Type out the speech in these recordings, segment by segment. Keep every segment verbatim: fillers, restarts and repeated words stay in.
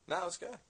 No, it's good.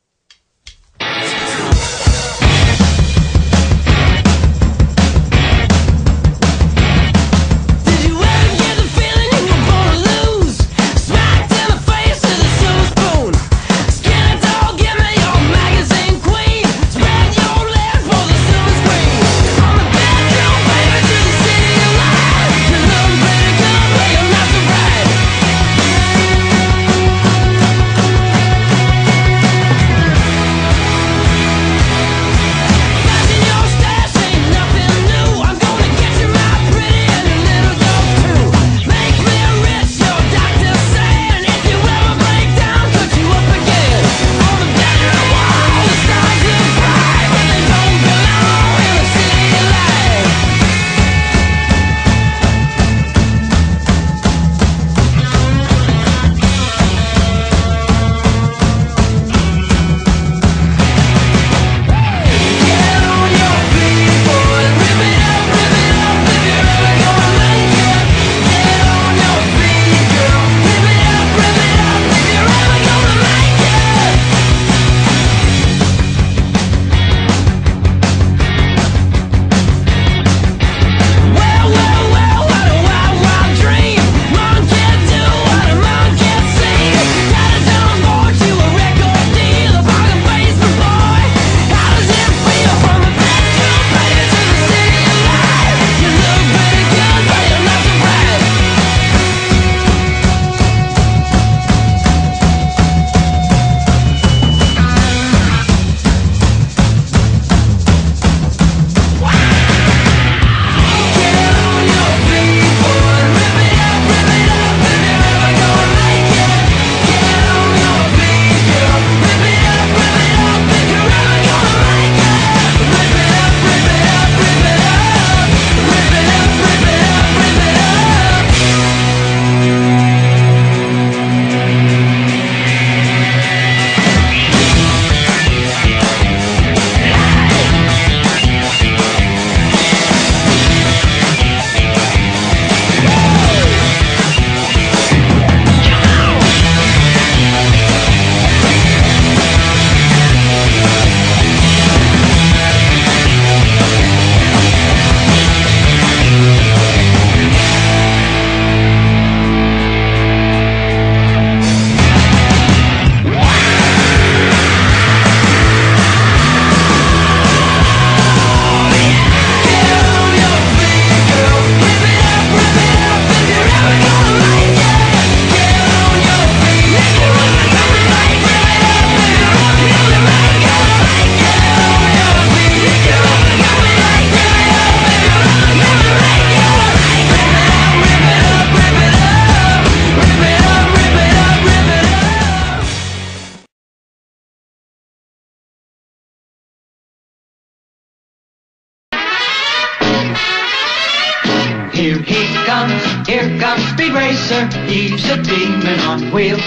Here he comes, here comes Speed Racer. He's a demon on wheels.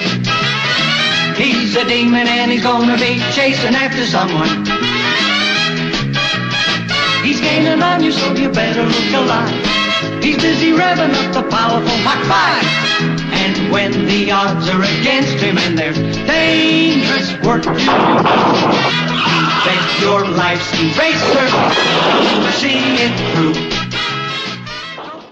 He's a demon and he's gonna be chasing after someone. He's gaining on you, so you better look alive. He's busy revving up the powerful Mach five. And when the odds are against him and there's dangerous work to do, bet your life, Speed Racer, you'll see it through.